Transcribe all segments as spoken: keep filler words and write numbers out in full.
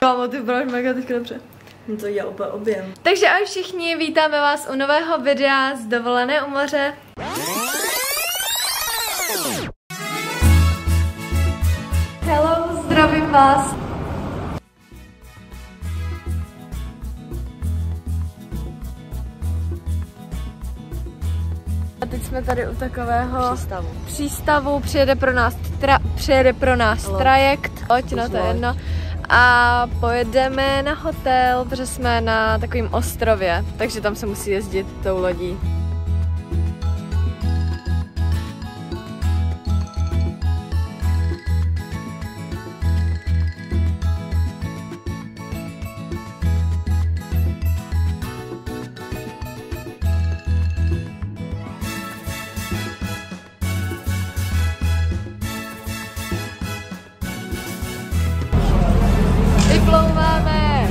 Kámo, ty vypadáš mega teďka dobře. No to je úplně objem. Takže ahoj všichni, vítáme vás u nového videa z dovolené u moře. Hello, zdravím vás. A teď jsme tady u takového Přístavu. přístavu, přijede pro nás, tra, přijede pro nás trajekt, loď, no to je jedno. A pojedeme na hotel, protože jsme na takovém ostrově, takže tam se musí jezdit tou lodí. Vyplouváme!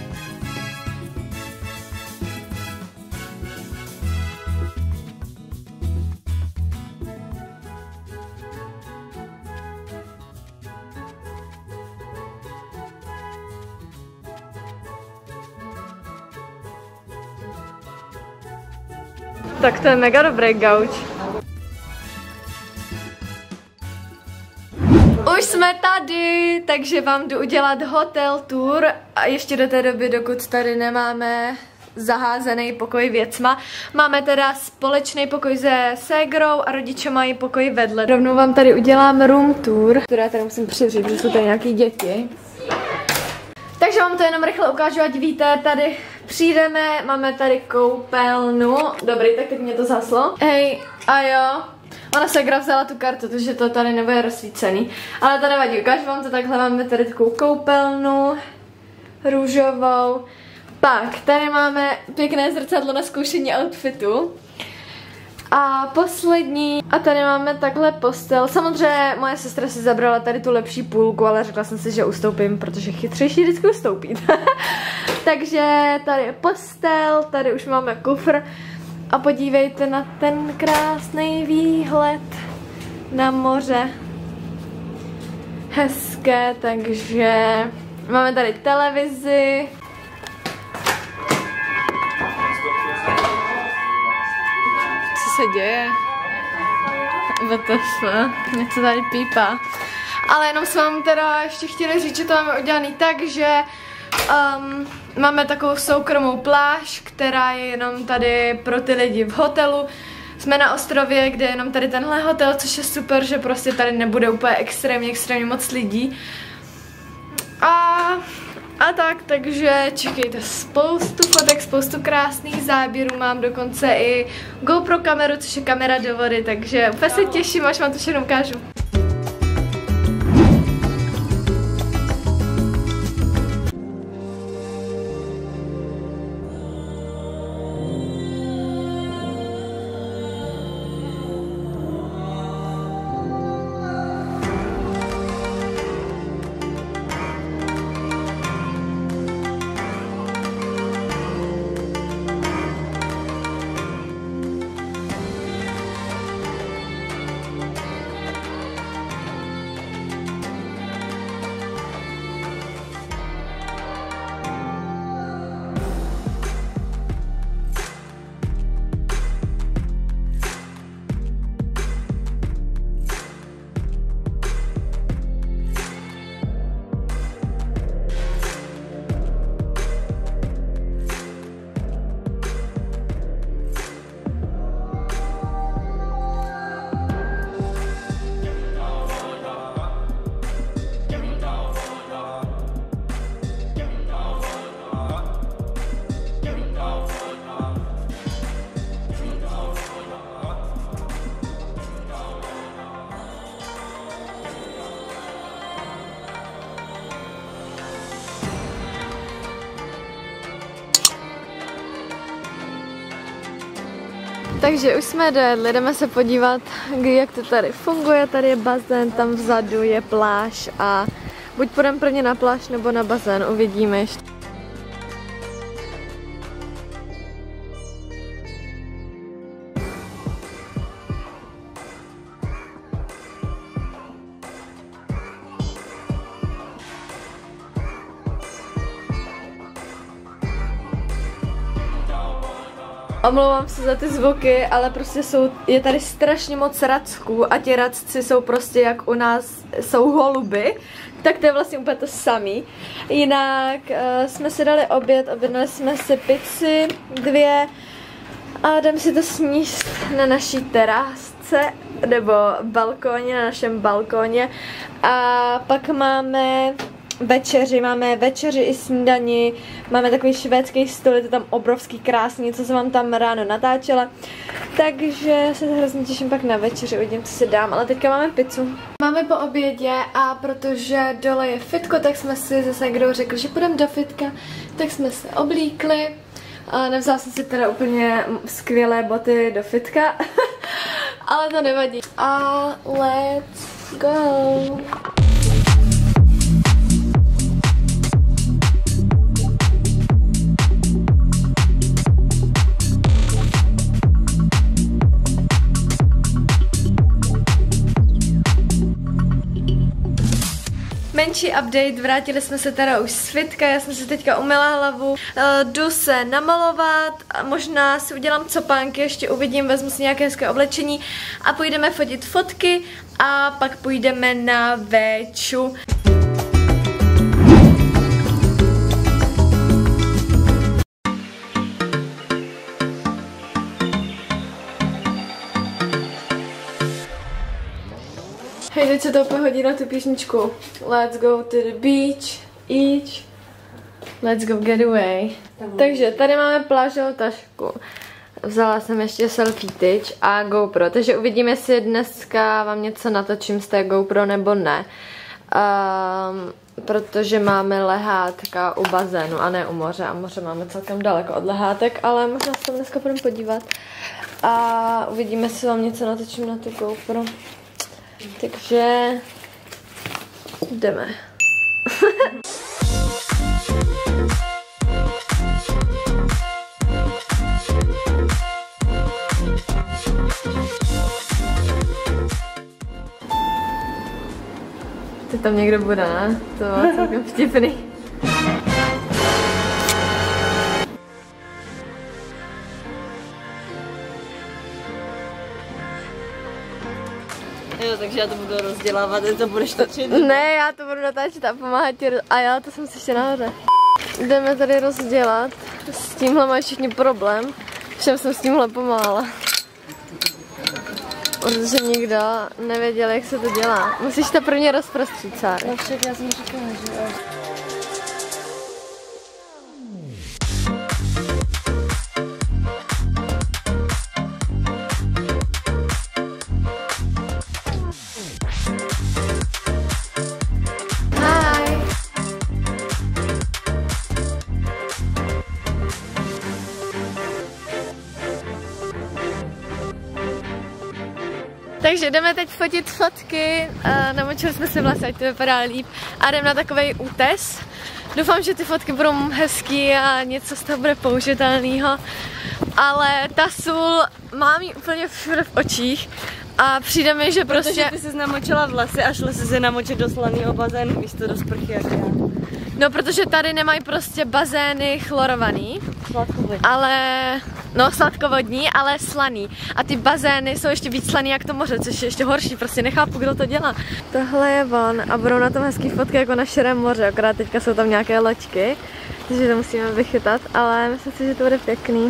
Tak to je mega dobrý gauč. Už jsme tady, takže vám jdu udělat hotel tour a ještě do té doby, dokud tady nemáme zaházený pokoj věcma. Máme teda společný pokoj se ségrou a rodiče mají pokoj vedle. Rovnou vám tady udělám room tour, které tady musím přivřít, protože jsou tady nějaký děti. Takže vám to jenom rychle ukážu, ať víte, tady přijdeme, máme tady koupelnu. Dobrý, tak teď mě to zaslo. Hej, a jo. Ona ségra vzala tu kartu, takže to tady nebude rozsvícený. Ale to nevadí, ukážu vám to takhle, máme tady takovou koupelnu růžovou. Pak tady máme pěkné zrcadlo na zkoušení outfitu. A poslední, a tady máme takhle postel. Samozřejmě moje sestra si zabrala tady tu lepší půlku, ale řekla jsem si, že ustoupím, protože chytřejší vždycky ustoupí. Takže tady je postel, tady už máme kufr. A podívejte na ten krásný výhled na moře. Hezké, takže máme tady televizi. Co se děje? W T F, něco tady pípá. Ale jenom jsme vám teda ještě chtěli říct, že to máme udělaný tak, že Um, máme takovou soukromou pláž, která je jenom tady pro ty lidi v hotelu. Jsme na ostrově, kde je jenom tady tenhle hotel, což je super, že prostě tady nebude úplně extrémně, extrémně moc lidí. A, a tak, takže čekejte spoustu fotek, spoustu krásných záběrů, mám dokonce i GoPro kameru, což je kamera do vody, takže úplně se těším, až vám to všechno ukážu. Takže už jsme dojedli, jdeme se podívat, jak to tady funguje. Tady je bazén, tam vzadu je pláž a buď půjdeme prvně na pláž nebo na bazén, uvidíme ještě. Omlouvám se za ty zvuky, ale prostě jsou, je tady strašně moc racků a ti racci jsou prostě jak u nás jsou holuby, tak to je vlastně úplně to samý. Jinak uh, jsme si dali oběd, objednali jsme si pizzy, dvě a jdeme si to sníst na naší terásce nebo balkóně, na našem balkóně a pak máme večeři, máme večeři i snídani, máme takový švédský stůl, je to tam obrovský krásný, co jsem vám tam ráno natáčela, takže se hrozně těším pak na večeři, uvidím, co si dám, ale teďka máme pizzu. Máme po obědě a protože dole je fitko, tak jsme si zase někdo řekli, že půjdeme do fitka, tak jsme se oblíkli. A nevzala jsem si teda úplně skvělé boty do fitka, ale to nevadí. A let's go! Menší update, vrátili jsme se teda už z fitka, já jsem si teďka umyla hlavu, uh, jdu se namalovat, a možná si udělám copánky, ještě uvidím, vezmu si nějaké hezké oblečení a půjdeme fotit fotky a pak půjdeme na véču. Hej, teď se to úplně hodí na tu písničku. Let's go to the beach, each, let's go get away. Takže tady máme plážovou tašku. Vzala jsem ještě selfie tyč a GoPro, takže uvidíme, jestli dneska vám něco natočím z té GoPro nebo ne. Um, protože máme lehátka u bazénu a ne u moře a moře máme celkem daleko od lehátek, ale možná se tam dneska budeme podívat a uvidíme, jestli vám něco natočím na tu GoPro. Takže jdeme. Ty tam někdo bude, ne? To bylo celkem vtipný. Jo, takže já to budu rozdělávat, ty to budeš točit? Ne, já to budu natáčet a pomáhat ti. A já to jsem si ještě nahoře. Jdeme tady rozdělat. S tímhle mají všichni problém. Všem jsem s tímhle pomáhala. Protože nikdo nevěděl, jak se to dělá. Musíš to prvně rozprostřít, Sáry. No však, já jsem říkala, že jo. Takže jdeme teď fotit fotky, uh, namočili jsme si vlasy, ať to vypadá líp a jdeme na takovej útes. Doufám, že ty fotky budou hezký a něco z toho bude použitelného, ale ta sůl mám ji úplně všude v očích a přijde mi, že prostě... Protože ty jsi namočila vlasy a šla jsi se namočit do slaného bazénu místo do sprchy jak já. No, protože tady nemají prostě bazény chlorovaný, Sladkovodní. ale... No, sladkovodní, ale slaný. A ty bazény jsou ještě víc slaný jak to moře, což je ještě horší, prostě nechápu, kdo to dělá. Tohle je von a budou na tom hezký fotky jako na širém moře, akorát teďka jsou tam nějaké loďky, takže to musíme vychytat, ale myslím si, že to bude pěkný.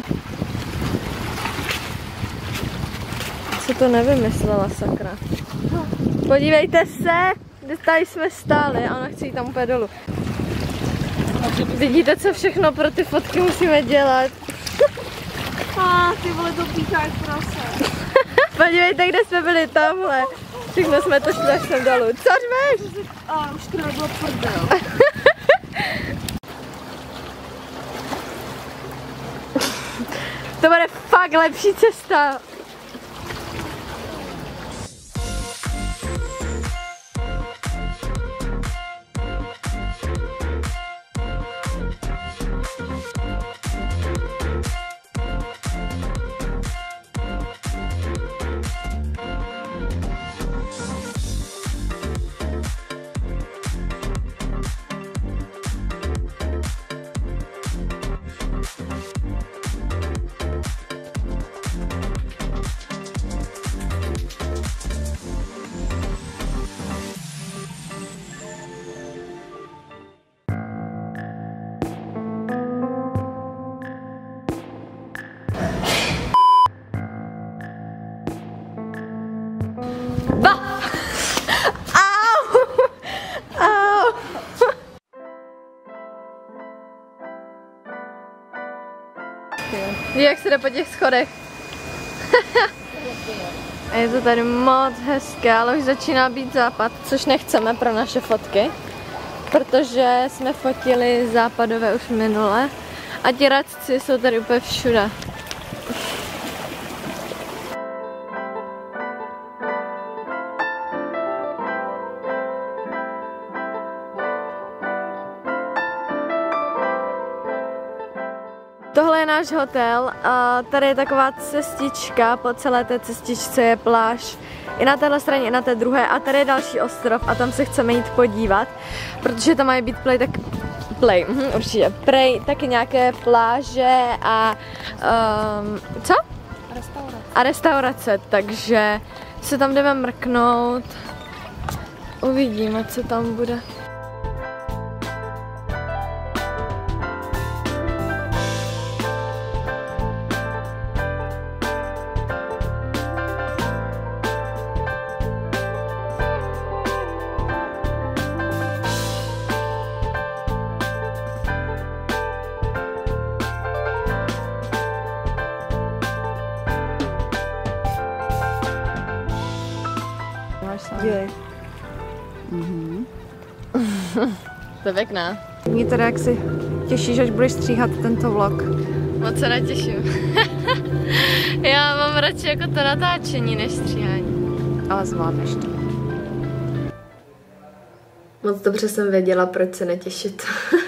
Co to nevymyslela, sakra. Podívejte se, tady jsme stáli a ona chce jít tam úplně dolů. Vidíte, co všechno pro ty fotky musíme dělat. A ty vole, to píká jak prase. Podívejte, kde jsme byli, tamhle. Všechno jsme to šli až sem dolů. Co řveš? A už to nebylo prdel. To bude fakt lepší cesta. jak se jde po těch schodech. A je to tady moc hezké, ale už začíná být západ, což nechceme pro naše fotky, protože jsme fotili západové už minule a ti radci jsou tady úplně všude. Tohle je náš hotel a tady je taková cestička, po celé té cestičce je pláž i na téhle straně, i na té druhé a tady je další ostrov a tam se chceme jít podívat, protože tam mají být play, tak play, mhm, určitě, prej, taky nějaké pláže a um, co? Restaurace. A restaurace, takže se tam jdeme mrknout, uvidíme, co tam bude. Dílej. Mhm. To je pěkná. Mě teda jak si těšíš, až budeš stříhat tento vlog. Moc se netěším. Já mám radši jako to natáčení než stříhání. Ale zvládneš to. Moc dobře jsem věděla, proč se netěšit.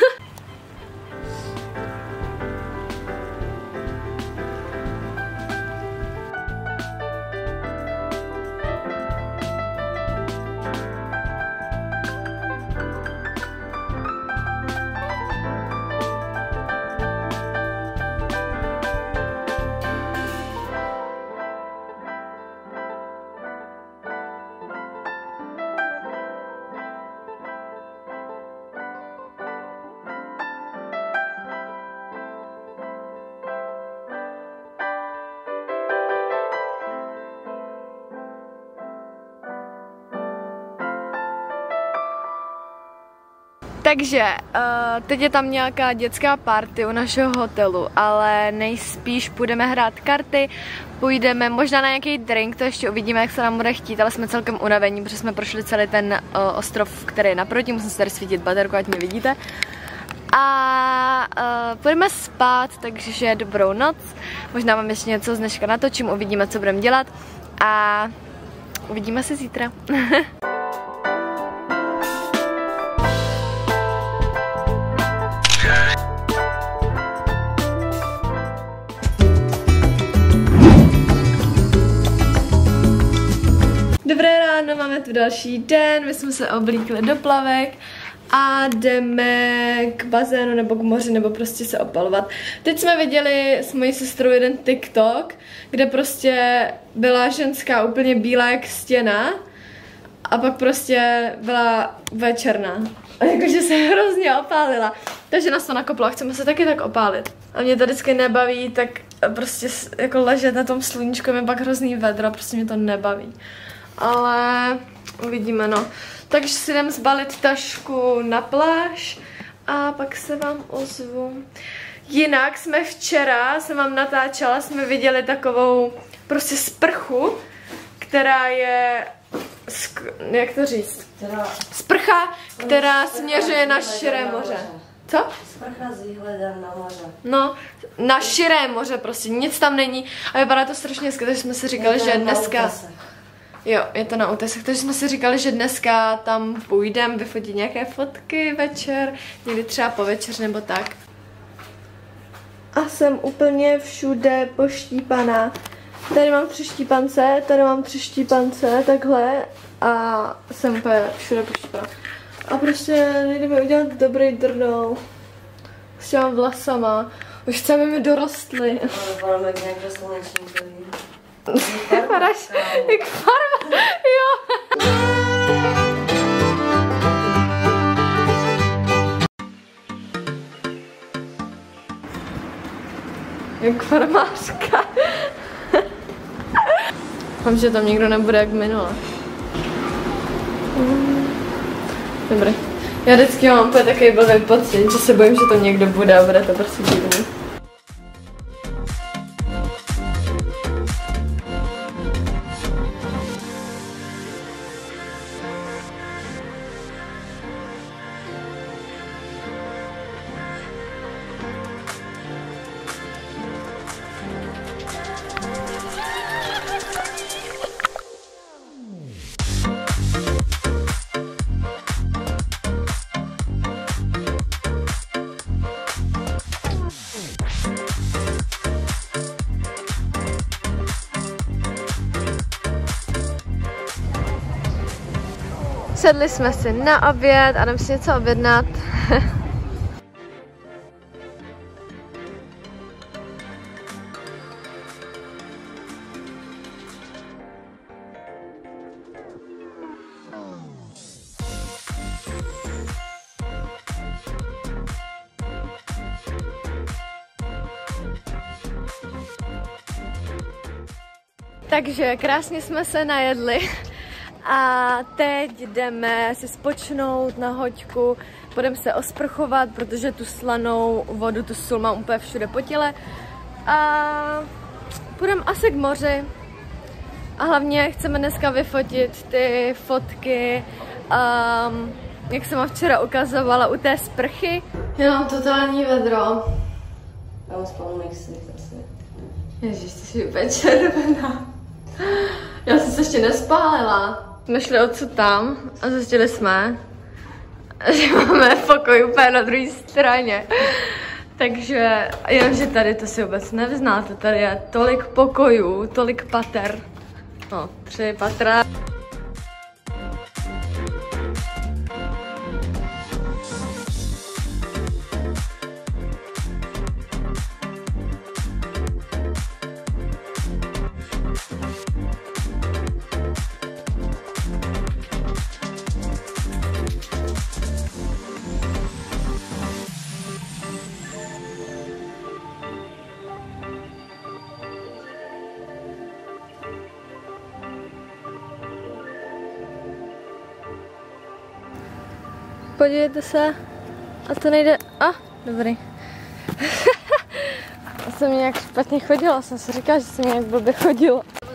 Takže uh, teď je tam nějaká dětská party u našeho hotelu, ale nejspíš půjdeme hrát karty, půjdeme možná na nějaký drink, to ještě uvidíme, jak se nám bude chtít, ale jsme celkem unavení, protože jsme prošli celý ten uh, ostrov, který je naproti, musím si tady svítit baterku, ať mě vidíte. A uh, půjdeme spát, takže dobrou noc, možná vám ještě něco z dneška natočím, uvidíme, co budeme dělat a uvidíme se zítra. Dobré ráno, máme tu další den, my jsme se oblíkli do plavek a jdeme k bazénu nebo k moři nebo prostě se opalovat. Teď jsme viděli s mojí sestrou jeden TikTok, kde prostě byla ženská úplně bílá jak stěna a pak prostě byla večerná. A jakože se hrozně opálila. Takže nás to nakoplo a chceme se taky tak opálit. A mě to vždycky nebaví, tak prostě jako ležet na tom sluníčku je pak hrozný vedro, prostě mě to nebaví. Ale uvidíme, no. Takže si jdem zbalit tašku na pláž a pak se vám ozvu. Jinak jsme včera, jsem vám natáčela, jsme viděli takovou prostě sprchu, která je, jak to říct? Sprcha, která směřuje na širé moře. Co? Sprcha s výhledem na moře. No, na širé moře prostě, nic tam není a vypadá to strašně hezky, takže jsme si říkali, že dneska... Jo, je to na útesech, takže jsme si říkali, že dneska tam půjdeme vyfotit nějaké fotky večer, někdy třeba po večer nebo tak. A jsem úplně všude poštípaná. Tady mám tři štípance, tady mám tři štípance, takhle a jsem úplně všude poštípaná. A prostě nejde mi udělat dobrý drnou s těma vlasama, už chceme mi dorostly. Vypadáme jak nějaké slunečníkový. Vypadáš jak farma, jo. Jak farmářka. Doufám, že tam nikdo nebude jak minule. Dobrý. Já vždycky mám takový blbý pocit, že se bojím, že to někdo bude a bude to prostě divný. Sedli jsme si na oběd a jdeme si něco objednat. Takže krásně jsme se najedli a teď jdeme si spočnout na hoďku, půjdeme se osprchovat, protože tu slanou vodu, tu sůl mám úplně všude po těle a půjdeme asi k moři a hlavně chceme dneska vyfotit ty fotky, um, jak jsem vám včera ukazovala u té sprchy. Já mám totální vedro. Já už spolu nechci asi. Ježiš, ty jsi úplně červená. Já jsem se ještě nespálila. Jsme šli odsud tam a zjistili jsme, že máme pokoj úplně na druhé straně. Takže jenomže tady to si vůbec nevznáte, tady je tolik pokojů, tolik pater. No, tři patra. Podívejte se, a to nejde, a ah, dobrý. Já jsem nějak špatně chodila, jsem si říkala, že jsem nějak blbě chodila.